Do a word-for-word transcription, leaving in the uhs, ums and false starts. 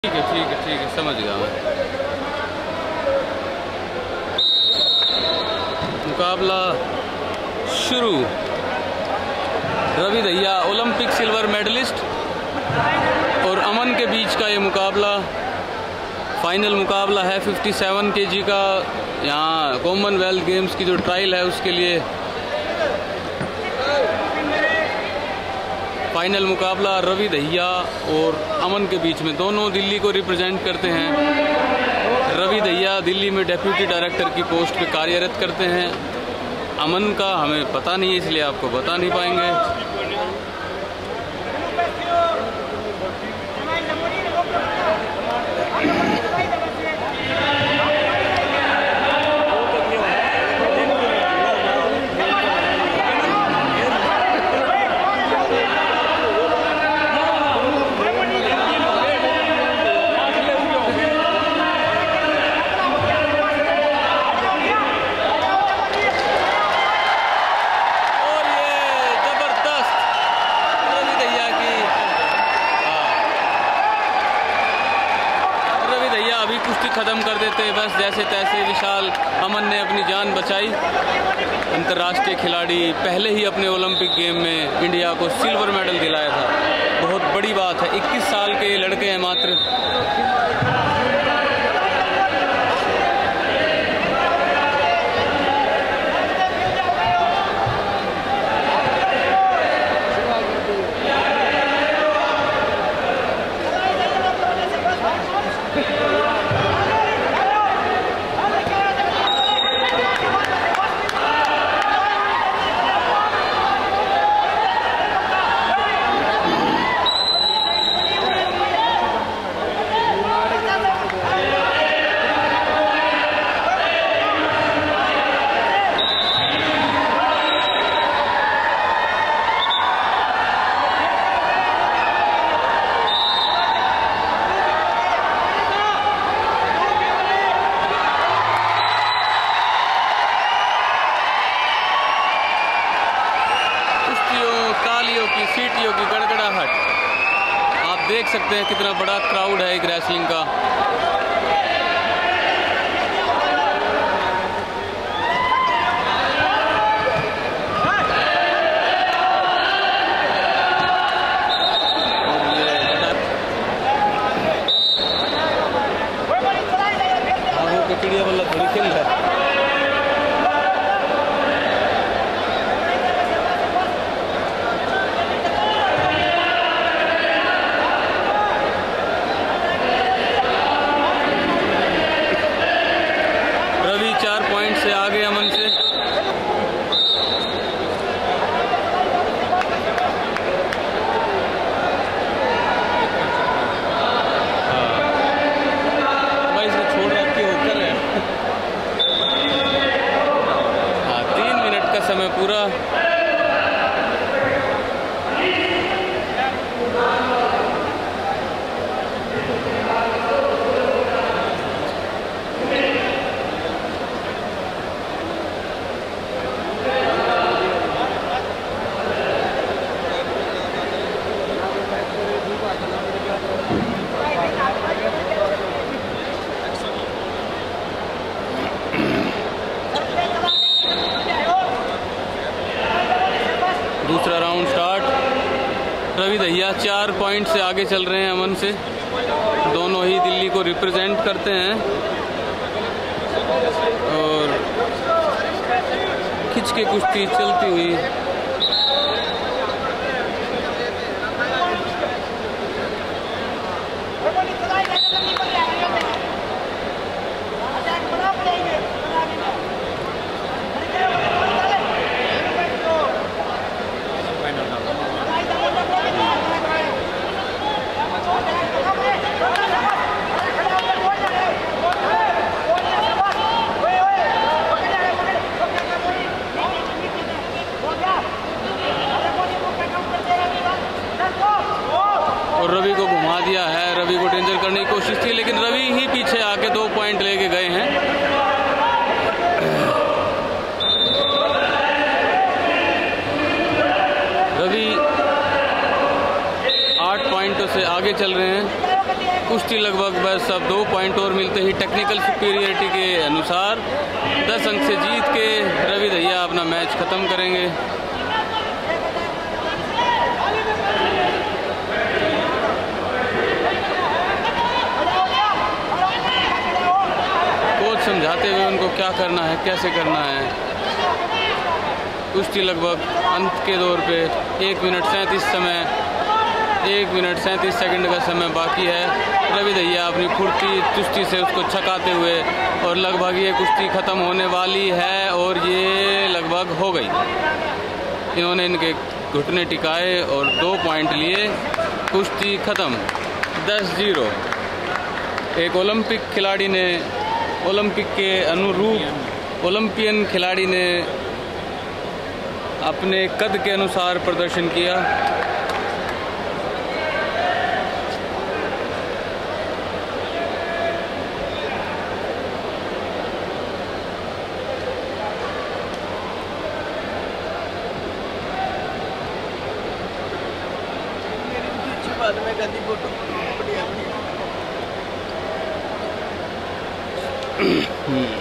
ठीक है ठीक है ठीक है समझ गया मैं। मुकाबला शुरू। Ravi Dahiya Olympic silver medallist और अमन के बीच का ये मुकाबला फाइनल मुकाबला है सत्तावन केजी का। यहाँ कॉमनवेल्थ गेम्स की जो ट्रायल है उसके लिए फाइनल मुकाबला रवि दहिया और अमन के बीच में। दोनों दिल्ली को रिप्रेजेंट करते हैं। रवि दहिया दिल्ली में डेप्यूटी डायरेक्टर की पोस्ट पे कार्यरत करते हैं। अमन का हमें पता नहीं है इसलिए आपको बता नहीं पाएंगे। खत्म कर देते बस जैसे तैसे। विशाल अमन ने अपनी जान बचाई। अंतर्राष्ट्रीय खिलाड़ी पहले ही अपने ओलंपिक गेम में इंडिया को सिल्वर मेडल दिलाया था। बहुत बड़ी बात है। इक्कीस साल के लड़के हैं मात्र। की सीटियों की गड़गड़ाहट आप देख सकते हैं। कितना बड़ा क्राउड है एक रेसलिंग का। चिड़िया वाला थोड़ी खेल रहा है। चार पॉइंट से आगे अमन से। भाई इसने छोड़ रखी होकर है। हाँ तीन मिनट का समय पूरा। दूसरा राउंड स्टार्ट। रवि दहिया चार पॉइंट से आगे चल रहे हैं अमन से। दोनों ही दिल्ली को रिप्रेजेंट करते हैं और खिंच के कुश्ती चलती हुई। और रवि को घुमा दिया है। रवि को डेंजर करने की कोशिश थी लेकिन रवि ही पीछे आके दो पॉइंट लेके गए हैं। रवि आठ पॉइंटों से आगे चल रहे हैं। कुछ कुश्ती लगभग बस अब दो पॉइंट और मिलते ही टेक्निकल सुपीरियरिटी के अनुसार दस अंक से जीत के रवि दहिया अपना मैच ख़त्म करेंगे। कोच समझाते हुए उनको क्या करना है, कैसे करना है। कुश्ती लगभग अंत के दौर पे एक मिनट सैंतीस समय एक मिनट सैंतीस सेकंड का समय बाकी है। रवि दहिया अपनी फुर्ती चुस्ती से उसको छकाते हुए और लगभग ये कुश्ती ख़त्म होने वाली है और ये लगभग हो गई। इन्होंने इनके घुटने टिकाए और दो पॉइंट लिए, कुश्ती ख़त्म दस जीरो। एक ओलंपिक खिलाड़ी ने ओलंपिक के अनुरूप ओलंपियन खिलाड़ी ने अपने कद के अनुसार प्रदर्शन किया। बाद में गंदी फोटो हम्म